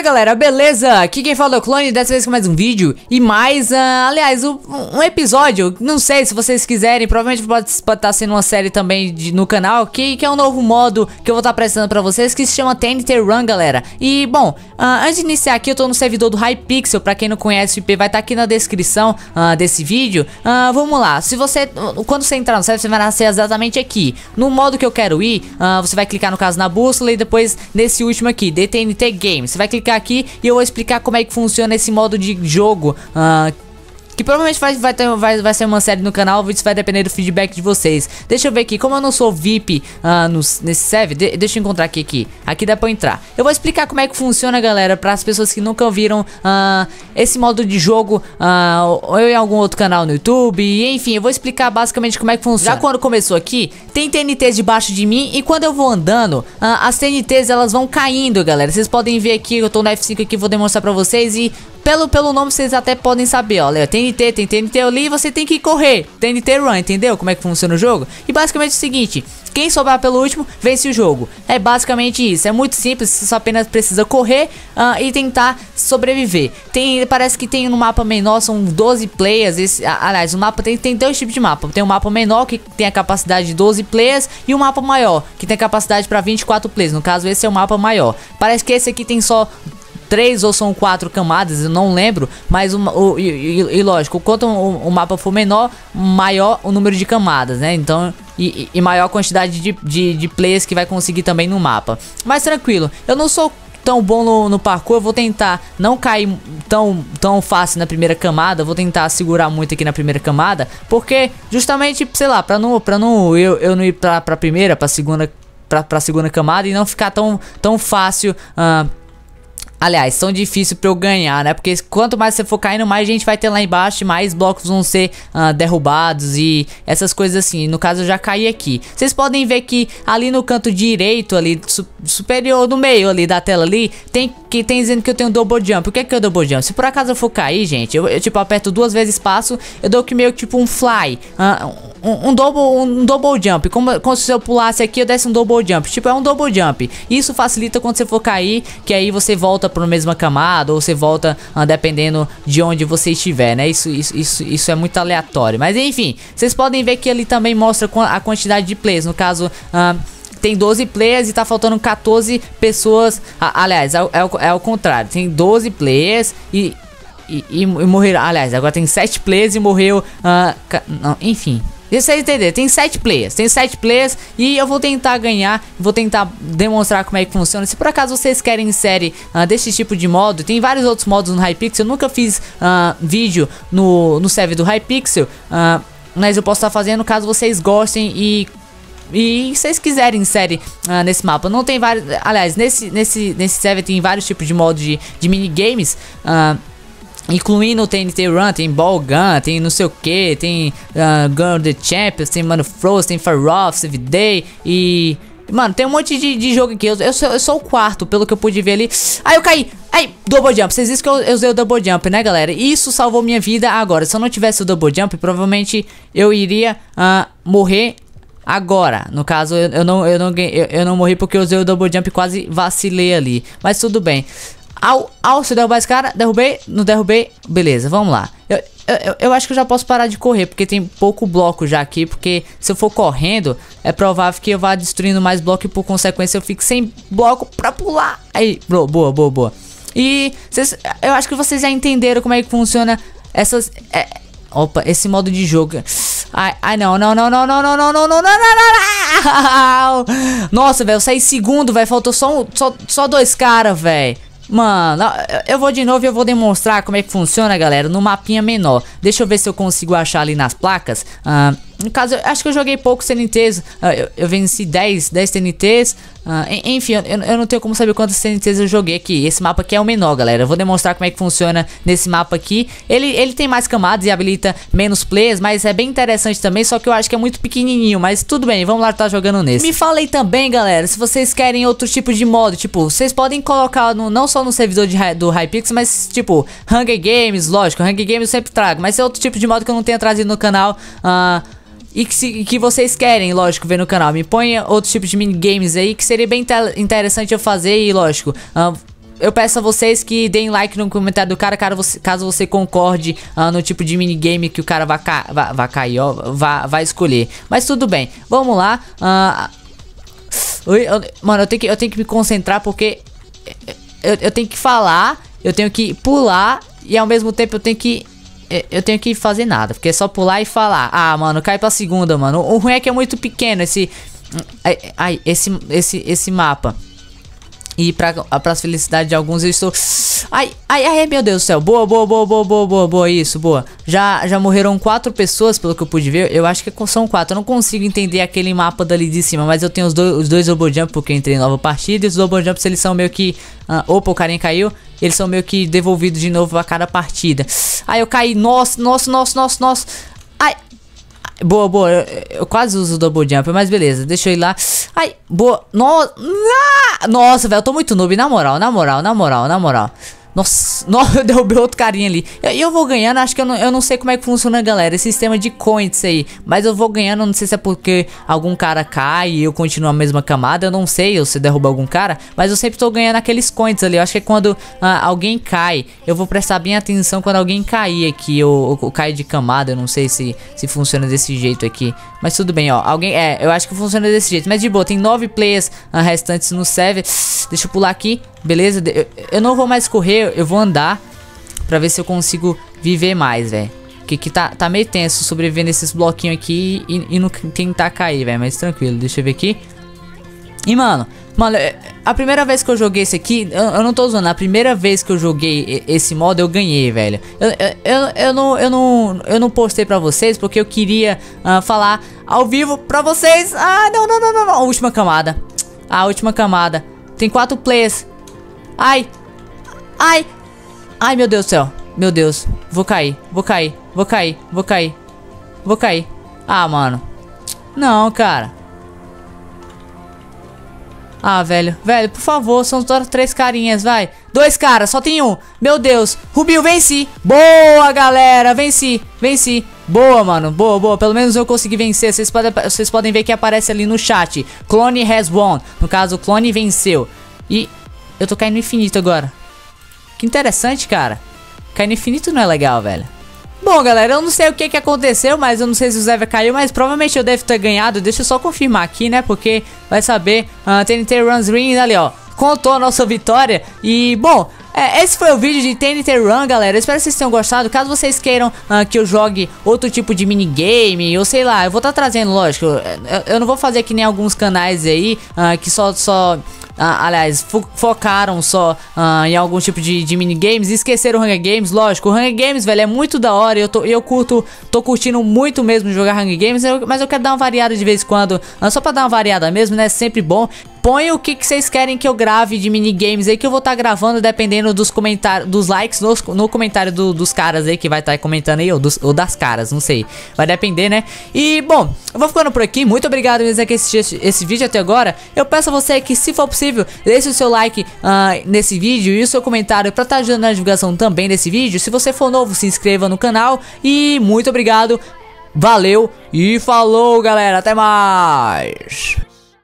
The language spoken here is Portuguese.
galera, beleza? Aqui quem fala é o Clone, dessa vez com mais um vídeo e mais, aliás, um episódio. Não sei se vocês quiserem, provavelmente pode estar sendo uma série também no canal, que é um novo modo que eu vou estar apresentando pra vocês, que se chama TNT Run, galera. E, bom, antes de iniciar aqui, eu tô no servidor do Hypixel. Pra quem não conhece, o IP vai estar aqui na descrição desse vídeo. Vamos lá, quando você entrar no server, você vai nascer exatamente aqui. No modo que eu quero ir, você vai clicar no caso na bússola e depois nesse último aqui, TNT Game. Você vai clicar aqui e eu vou explicar como é que funciona esse modo de jogo, que provavelmente vai ser uma série no canal. Isso vai depender do feedback de vocês. Deixa eu ver aqui, como eu não sou VIP nesse server, deixa eu encontrar aqui dá pra entrar. Eu vou explicar como é que funciona, galera, para as pessoas que nunca viram esse modo de jogo, ou em algum outro canal no YouTube, e, enfim, eu vou explicar basicamente como é que funciona. Já quando começou aqui, tem TNTs debaixo de mim, e quando eu vou andando, as TNTs elas vão caindo, galera. Vocês podem ver aqui, eu tô no F5 aqui, vou demonstrar pra vocês, e pelo nome vocês até podem saber, ó, tem TNT ali e você tem que correr, TNT Run, entendeu como é que funciona o jogo? E basicamente é o seguinte, quem sobrar pelo último, vence o jogo. É basicamente isso, é muito simples, você só apenas precisa correr e tentar sobreviver. Parece que tem no mapa menor, são 12 players, aliás, o mapa tem dois tipos de mapa. Tem um mapa menor, que tem a capacidade de 12 players, e um mapa maior, que tem a capacidade para 24 players, no caso esse é o mapa maior. Parece que esse aqui tem só 3 ou são 4 camadas, eu não lembro, mas e lógico, quanto o mapa for menor, maior o número de camadas, né? Então, e maior a quantidade de players que vai conseguir também no mapa. Mas tranquilo, eu não sou tão bom no parkour, eu vou tentar não cair tão fácil na primeira camada, vou tentar segurar muito aqui na primeira camada, porque justamente, sei lá, pra eu não ir pra primeira, pra segunda camada e não ficar tão fácil, aliás, tão difícil pra eu ganhar, né? Porque quanto mais você for caindo, mais gente vai ter lá embaixo, mais blocos vão ser derrubados e essas coisas assim. No caso, eu já caí aqui. Vocês podem ver que ali no canto direito, ali superior, no meio ali da tela ali, tem dizendo que eu tenho double jump. O que é o double jump? Se por acaso eu for cair, gente, eu tipo aperto 2 vezes espaço, eu dou que meio tipo um fly, um double jump, como se eu pulasse aqui, eu desse um double jump. Tipo, é um double jump. Isso facilita quando você for cair, que aí você volta para a mesma camada, ou você volta dependendo de onde você estiver, né? Isso é muito aleatório. Mas enfim, vocês podem ver que ali também mostra a quantidade de players. No caso, tem 12 players e tá faltando 14 pessoas. Aliás, é o contrário. Tem 12 players e morreram. Aliás, agora tem 7 players e morreu. Não, enfim. Vocês entenderam, tem 7 players e eu vou tentar ganhar, vou tentar demonstrar como é que funciona. Se por acaso vocês querem série desse tipo de modo, tem vários outros modos no Hypixel. Eu nunca fiz vídeo no server do Hypixel, mas eu posso estar fazendo caso vocês gostem e vocês quiserem série nesse mapa. Não tem vários, aliás, nesse server tem vários tipos de modos de minigames, incluindo o TNT Run, tem Ball Gun, tem não sei o que, tem Gun of the Champions, tem Mano Frost, tem Far Off, Save Day e... Mano, tem um monte de jogo aqui, eu sou o quarto, pelo que eu pude ver ali. Ai, eu caí! Ai, double jump, vocês viram que eu usei o double jump, né, galera? Isso salvou minha vida agora. Se eu não tivesse o double jump, provavelmente eu iria morrer agora. No caso, eu não morri porque eu usei o double jump e quase vacilei ali. Mas tudo bem. Se eu derrubar esse cara, derrubei, não derrubei, beleza, vamos lá. Eu acho que eu já posso parar de correr, porque tem pouco bloco já aqui, porque se eu for correndo, é provável que eu vá destruindo mais bloco e por consequência eu fique sem bloco pra pular. Aí, boa. E eu acho que vocês já entenderam como é que funciona essas... Opa, esse modo de jogo. Ai, não. Nossa, velho, eu saí segundo, velho, faltou só 2 caras, velho. Mano, eu vou de novo e eu vou demonstrar como é que funciona, galera, no mapinha menor. Deixa eu ver se eu consigo achar ali nas placas. No caso, eu acho que eu joguei poucos TNTs. Eu venci 10 TNTs. Enfim, eu não tenho como saber quantos TNTs eu joguei aqui. Esse mapa aqui é o menor, galera. Eu vou demonstrar como é que funciona nesse mapa aqui. Ele tem mais camadas e habilita menos players, mas é bem interessante também. Só que eu acho que é muito pequenininho, mas tudo bem, vamos lá estar jogando nesse. Me falei também, galera, se vocês querem outro tipo de modo. Tipo, vocês podem colocar não só no servidor do Hypixel, mas tipo, Hunger Games, lógico. Hunger Games eu sempre trago, mas é outro tipo de modo que eu não tenho trazido no canal. E que vocês querem, lógico, ver no canal. Me ponha outros tipos de minigames aí que seria bem interessante eu fazer. E lógico, eu peço a vocês que deem like no comentário do cara, caso você concorde no tipo de minigame que o cara vai cair, ó, vai escolher. Mas tudo bem, vamos lá. Mano, eu tenho que me concentrar porque eu tenho que falar, eu tenho que pular e ao mesmo tempo eu tenho que fazer nada, porque é só pular e falar. Ah, mano, cai pra segunda, mano. O ruim é que é muito pequeno esse mapa. E pras felicidades de alguns eu estou... Ai, meu Deus do céu. Boa, isso, boa. Já morreram 4 pessoas, pelo que eu pude ver. Eu acho que são 4. Eu não consigo entender aquele mapa dali de cima, mas eu tenho os dois Double Jump porque eu entrei em nova partida. E os Double Jumps, eles são meio que... opa, o carinha caiu. Eles são meio que devolvidos de novo a cada partida. Ai, eu caí. Nossa. Ai. Boa. Eu quase uso o Double Jump, mas beleza. Deixa eu ir lá. Ai, boa. Nossa, velho, eu tô muito noob, na moral. Nossa, eu derrubei outro carinha ali. Eu vou ganhando, acho que eu não sei como é que funciona, galera, esse sistema de coins aí. Mas eu vou ganhando, não sei se é porque algum cara cai e eu continuo a mesma camada. Eu não sei, ou se derruba algum cara. Mas eu sempre tô ganhando aqueles coins ali. Eu acho que é quando alguém cai. Eu vou prestar bem atenção quando alguém cair aqui ou cair de camada. Eu não sei se funciona desse jeito aqui. Mas tudo bem, ó. Eu acho que funciona desse jeito. Mas de boa, tem 9 players restantes no server. Deixa eu pular aqui. Beleza? Eu não vou mais correr, eu vou andar pra ver se eu consigo viver mais, velho. Que tá meio tenso sobreviver nesses bloquinhos aqui e não tentar cair, velho. Mas tranquilo, deixa eu ver aqui. E, mano, a primeira vez que eu joguei esse aqui, eu não tô usando. A primeira vez que eu joguei esse modo, eu ganhei, velho. Eu não postei pra vocês porque eu queria falar ao vivo pra vocês. Ah, não. A última camada. Tem 4 players. Ai, meu Deus do céu. Meu Deus, vou cair. Ah, mano. Não, cara. Ah, velho, por favor, são só 3 carinhas, vai. 2 caras, só tem um. Meu Deus, Rubinho, venci. Boa, galera, venci. Boa, mano, boa. Pelo menos eu consegui vencer. Vocês podem ver que aparece ali no chat. Clone has won. No caso, o clone venceu. E eu tô caindo no infinito agora. Que interessante, cara. Cair no infinito não é legal, velho. Bom, galera, eu não sei o que aconteceu, mas eu não sei se o Zé caiu, mas provavelmente eu devo ter ganhado. Deixa eu só confirmar aqui, né, porque vai saber. TNT Runs Ring ali, ó, contou a nossa vitória. E, bom, esse foi o vídeo de TNT Run, galera. Eu espero que vocês tenham gostado. Caso vocês queiram que eu jogue outro tipo de minigame, ou sei lá, eu vou estar trazendo, lógico. Eu não vou fazer que nem alguns canais aí que só aliás, focaram só em algum tipo de minigames e esqueceram o Hunger Games. Lógico, o Hunger Games, velho, é muito da hora. Tô curtindo muito mesmo jogar Hunger Games, mas eu quero dar uma variada de vez em quando, só pra dar uma variada mesmo, né? Sempre bom. Põe o que vocês querem que eu grave de minigames aí, que eu vou estar gravando dependendo dos comentários, dos likes no comentário dos caras aí que vai estar comentando aí, ou das caras, não sei. Vai depender, né? E, bom, eu vou ficando por aqui. Muito obrigado mesmo que assistiu esse vídeo até agora. Eu peço a você que, se for possível, deixe o seu like nesse vídeo e o seu comentário pra estar ajudando na divulgação também desse vídeo. Se você for novo, se inscreva no canal. E muito obrigado, valeu e falou, galera. Até mais!